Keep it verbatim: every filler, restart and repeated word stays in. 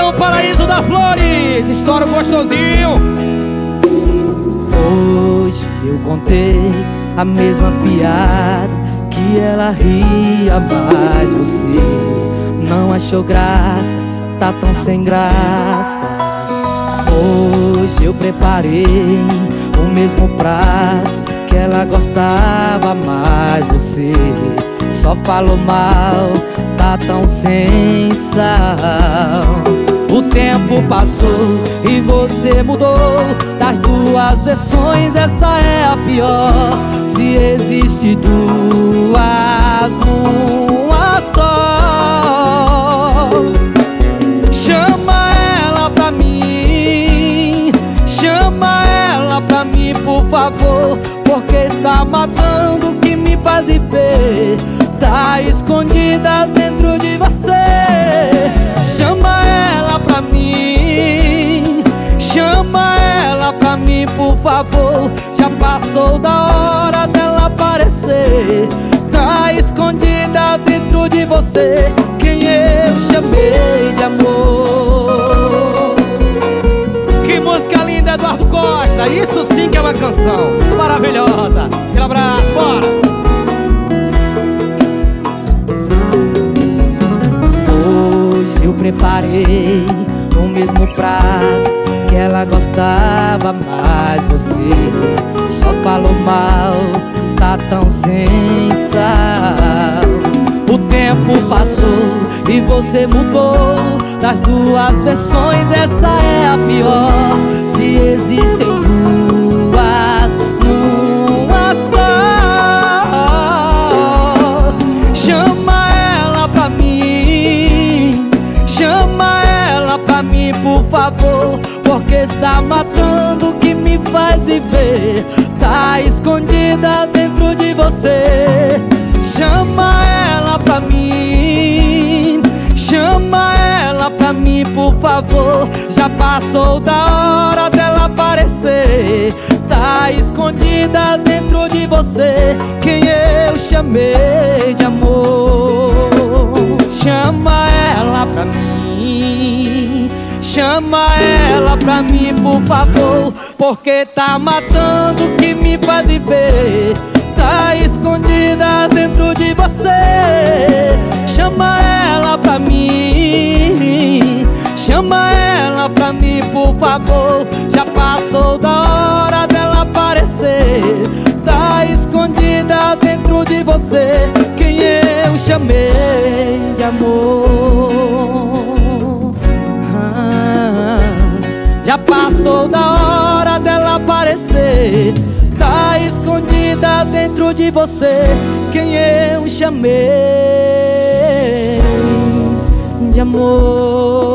Paredão Paraíso das Flores, estoura gostosinho. Hoje eu contei a mesma piada que ela ria, mas você não achou graça, tá tão sem graça. Hoje eu preparei o mesmo prato que ela gostava, mas você só falou mal, tá tão sem sal. O tempo passou e você mudou. Das duas versões essa é a pior. Se existe duas numa só, chama ela pra mim, chama ela pra mim por favor, porque está matando o que me faz viver. Tá escondida dentro de você. Chama ela pra mim, chama ela pra mim por favor. Já passou da hora dela aparecer. Tá escondida dentro de você quem eu chamei de amor. Que música linda, Eduardo Costa. Isso sim que é uma canção maravilhosa. Aquele abraço, bora. Eu preparei o mesmo prato que ela gostava, mas você só falou mal, tá tão sem sal. O tempo passou e você mudou. Das duas versões essa é a pior. Se existem duas numa só, chama ela pra mim, chama ela pra mim por favor, porque está matando o que me faz viver. Tá escondida dentro de você. Chama ela pra mim, chama ela pra mim por favor. Já passou da hora dela aparecer. Tá escondida dentro de você quem eu chamei de amor. Chama ela pra mim, chama ela pra mim por favor, porque tá matando o que me faz viver. Tá escondida dentro de você. Chama ela pra mim, chama ela pra mim por favor. Já passou da hora dela aparecer. Tá escondida dentro de você quem eu chamei de amor. Ah, já passou da hora dela aparecer. Tá escondida dentro de você quem eu chamei de amor.